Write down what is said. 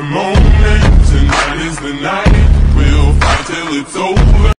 moment, tonight is the night. We'll fight till it's over.